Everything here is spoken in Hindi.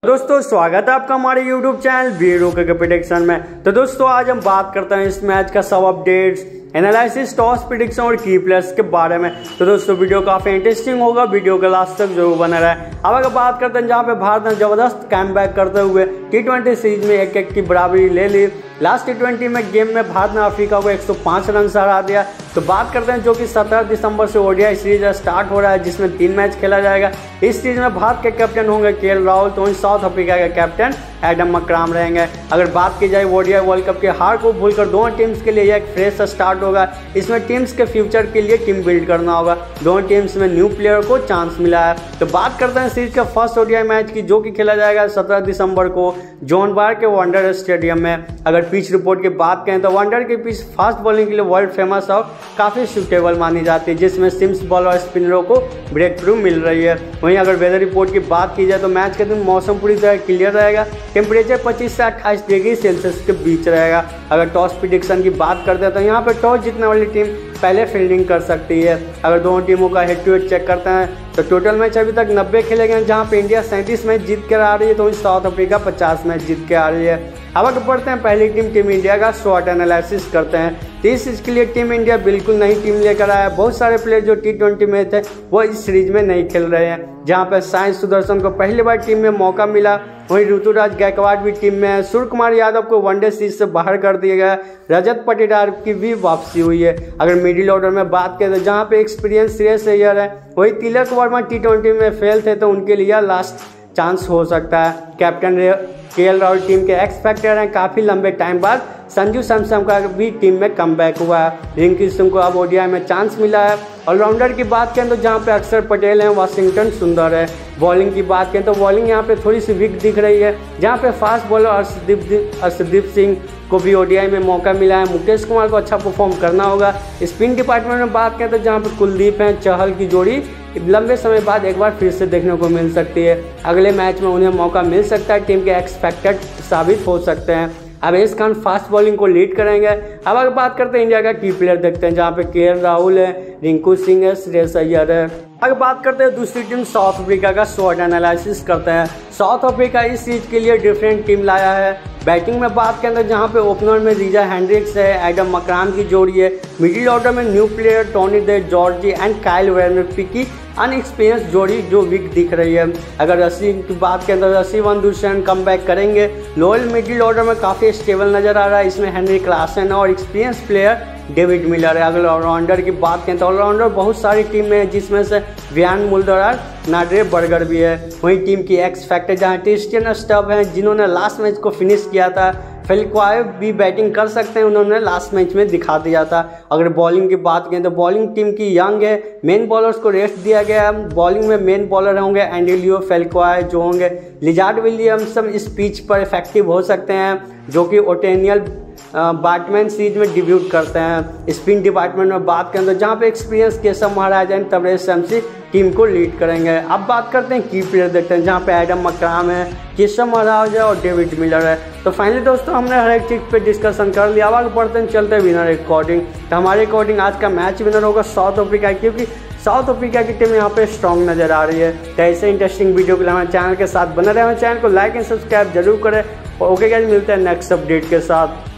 दोस्तों स्वागत है आपका हमारे YouTube चैनल वीरो के प्रेडिक्शन में। तो दोस्तों आज हम बात करते हैं इस मैच का सब अपडेट्स, एनालिसिस, टॉस प्रेडिक्शन और की प्लेयर्स के बारे में। तो दोस्तों वीडियो काफी इंटरेस्टिंग होगा, वीडियो के लास्ट तक जरूर बना रहे। अब अगर बात करते हैं जहां पे भारत ने जबरदस्त कमबैक करते हुए T20 सीरीज में 1-1 की बराबरी ले ली। लास्ट T20 में गेम में भारत ने अफ्रीका को 105 रन से हरा दिया। तो बात करते हैं जो कि 17 दिसंबर से ओडीआई सीरीज स्टार्ट हो रहा है, जिसमें 3 मैच खेला जाएगा। इस सीरीज में भारत के कैप्टन होंगे केएल राहुल, तो वहीं साउथ अफ्रीका के कैप्टन एडम मकराम रहेंगे। अगर बात की जाए ओडीआई वर्ल्ड कप के हार को भूलकर दोनों टीम्स के लिए एक फ्रेश स्टार्ट होगा। इसमें टीम्स के फ्यूचर के लिए टीम बिल्ड करना होगा। दोनों टीम्स में न्यू प्लेयर को चांस मिला है। तो बात करते हैं सीरीज का फर्स्ट ओडीआई मैच की, जो कि खेला जाएगा 17 दिसंबर को जोहान्सबर्ग के वांडर स्टेडियम में। अगर पिच रिपोर्ट की बात करें तो वांडर की पिच फास्ट बॉलिंग के लिए वर्ल्ड फेमस और काफी सुटेबल मानी जाती है, जिसमें सिम्स बॉलर और स्पिनरों को ब्रेक थ्रू मिल रही है। वहीं अगर वेदर रिपोर्ट की बात की जाए तो मैच के दिन मौसम पूरी तरह क्लियर रहेगा। टेम्परेचर 25 से 28 डिग्री सेल्सियस के बीच रहेगा। अगर टॉस प्रेडिक्शन की बात करते हैं तो यहाँ पर टॉस जीतने वाली टीम पहले फील्डिंग कर सकती है। अगर दोनों टीमों का हेड टू हेड चेक करते हैं तो टोटल मैच अभी तक 90 खेले गए, जहां पे इंडिया 37 मैच जीत कर आ रही है, तो साउथ अफ्रीका 50 मैच जीत के आ रही है। अब अगर बढ़ते हैं पहली टीम इंडिया का शॉर्ट एनालिसिस करते हैं। तो इस चीज़ के लिए टीम इंडिया बिल्कुल नई टीम लेकर आया। बहुत सारे प्लेयर जो T20 में थे वो इस सीरीज में नहीं खेल रहे हैं, जहां पर साई सुदर्शन को पहली बार टीम में मौका मिला। वहीं ऋतुराज गायकवाड़ भी टीम में है। सूर्य कुमार यादव को वनडे सीरीज से बाहर कर दिया गया। रजत पाटीदार की भी वापसी हुई है। अगर मिडिल ऑर्डर में बात करें तो जहां पे एक्सपीरियंस श्रेयस अय्यर है, वही तिलक वर्मा T20 में फेल थे, तो उनके लिए लास्ट चांस हो सकता है। कैप्टन केएल राहुल टीम के एक्स फैक्टर हैं। काफ़ी लंबे टाइम बाद संजू सैमसन का भी टीम में कमबैक हुआ है। रिंकी सिंह को अब ओडीआई में चांस मिला है। ऑलराउंडर की बात करें तो जहां पे अक्षर पटेल हैं, वाशिंगटन सुंदर है। बॉलिंग की बात करें तो बॉलिंग यहां पे थोड़ी सी वीक दिख रही है, जहां पे फास्ट बॉलर अर्शदीप सिंह को भी ओडीआई में मौका मिला है। मुकेश कुमार को अच्छा परफॉर्म करना होगा। स्पिन डिपार्टमेंट में बात करें तो जहां पे कुलदीप हैं, चहल की जोड़ी लंबे समय बाद एक बार फिर से देखने को मिल सकती है। अगले मैच में उन्हें मौका मिल सकता है, टीम के एक्स फैक्टर साबित हो सकते हैं। अवेश खान फास्ट बॉलिंग को लीड करेंगे। अब अगर बात करते हैं इंडिया का की प्लेयर देखते हैं, जहां पे केएल राहुल है, रिंकू सिंह है, श्रेयस अय्यर है। अगर बात करते हैं दूसरी टीम साउथ अफ्रीका का, शॉर्ट एनालिसिस करते हैं। साउथ अफ्रीका इस सीरीज के लिए डिफरेंट टीम लाया है। बैटिंग में बात करें तो जहां पे ओपनर में रिजा हेंड्रिक्स है, एडम मकराम की जोड़ी है। मिडिल ऑर्डर में new player Tony de Zorzi and Kyle Verreynne की अनएक्सपीरियंस जोड़ी जो वीक दिख रही है। अगर रसी की बात करें तो रसी वनदुशन कम बैक करेंगे। लोअर मिडिल ऑर्डर में काफ़ी स्टेबल नजर आ रहा है। इसमें हेनरी क्लासन और एक्सपीरियंस प्लेयर डेविड मिलर है। अगर ऑलराउंडर की बात करें तो ऑलराउंडर बहुत सारी टीम में है, जिसमें से व्यान मुल्डर और नाड्रे बर्गर भी है। वहीं टीम की एक्स फैक्टर जहां क्रिस्टियन स्टब हैं, जिन्होंने लास्ट मैच को फिनिश किया था। फेलिक्वाय भी बैटिंग कर सकते हैं, उन्होंने लास्ट मैच में दिखा दिया था। अगर बॉलिंग की बात करें तो बॉलिंग टीम की यंग है। मेन बॉलर्स को रेस्ट दिया गया है। बॉलिंग में मेन बॉलर होंगे एंडिलियो, फेलिक्वाय जो होंगे। लिजार्ड विलियमसन इस पिच पर इफेक्टिव हो सकते हैं, जो कि ओटेनियल बैटमैन सीरीज में डिब्यूट करते हैं। स्पिन डिपार्टमेंट में बात करें तो जहां पे experience Keshav Maharaj and Tabraiz Shamsi team को लीड करेंगे। अब बात करते हैं की प्लेयर देखते हैं, जहां पे एडम मकराम है, केशव महाराज है और डेविड मिलर है। तो फाइनली दोस्तों हमने हर एक चीज़ पे डिस्कशन कर लिया। आगे बढ़ते हैं, चलते हैं विनर अकॉर्डिंग। तो हमारे अकॉर्डिंग आज का मैच विनर होगा साउथ अफ्रीका, क्योंकि साउथ अफ्रीका की टीम यहाँ पे स्ट्रॉन्ग नजर आ रही है। तो ऐसे इंटरेस्टिंग वीडियो के लिए हमारे चैनल के साथ बने रहे। हमारे चैनल को लाइक एंड सब्सक्राइब जरूर करें। ओके गाइस, मिलते हैं नेक्स्ट अपडेट के साथ।